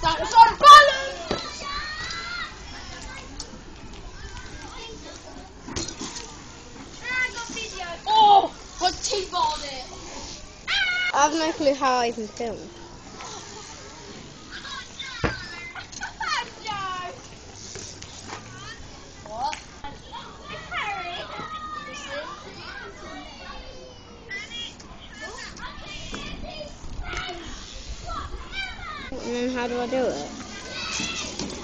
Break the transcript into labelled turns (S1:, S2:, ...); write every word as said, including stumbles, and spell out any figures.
S1: That's on balance! Oh! Got T-balled it!
S2: I have no clue how I even film.
S1: What?
S2: And then how do I do it?